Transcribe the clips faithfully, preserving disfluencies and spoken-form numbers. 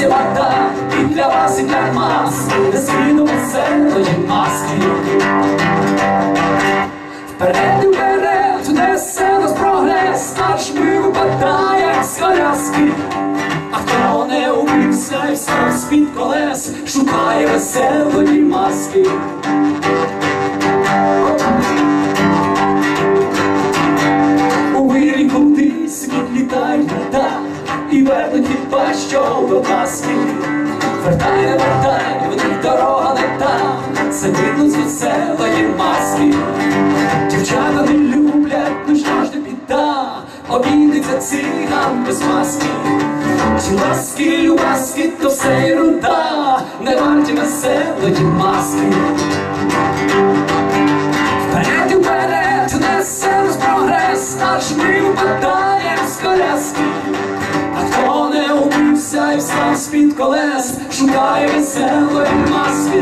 є вода і для вас, і для нас, де світу веселої маски. Вперед і вперед, несе нас прогрес, аж ми випадаємо з коляски. А хто не убився і встав з-під колес, шукає веселої маски. У вирі кудись відлітають літа і вернуть хіба що до казки. Вертай, не вертай, в них дорога не та, це видно з веселої маски. Дівчата не люблять, ну що ж не біда, обійдеться циган без маски. Ті ласки, любаски, то все ерунда, не варті веселої маски. Вперед і вперед, несе нас прогрес, аж ми випадаємо з коляски. А хто не убився і встав з-під колес, шукає веселої маски.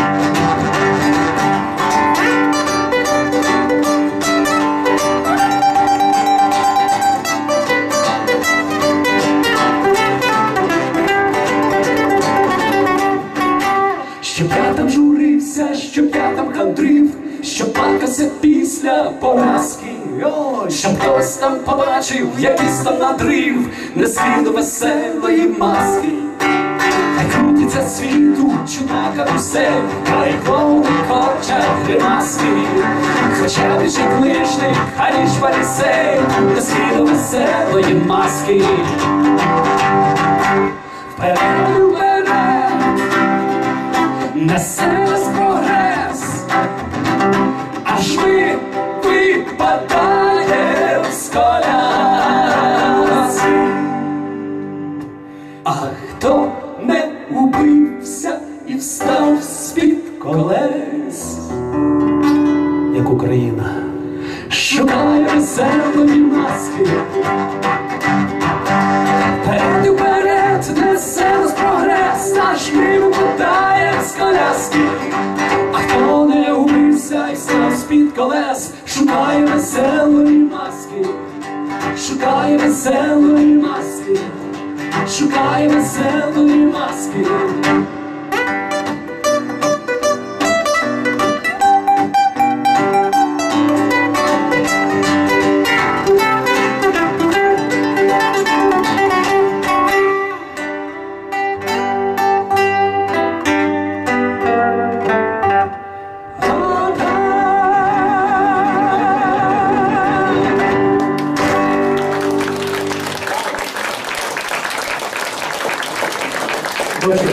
Щоб я там журився, щоб я там хандрив, щоб плакався після поразки. Ой, щоб хтось там побачив якийсь там надрив, не скину веселої маски. Хай крутиться світу чудна карусель, хай клоуни корчать гримаски. Хоча більше книжник, аніж фарисей, не скину веселої маски. Вперед, вперед, несе нас прогрес, аж ми випадаємо з коляски. А хто не убився і встав з-під колес, як Україна, шукає веселої маски. Вперед і вперед, несе нас прогрес, аж ми випадаємо з коляски. А хто не убився і став з-під колес, шукає веселої маски, шукає веселої маски, шукає веселої маски.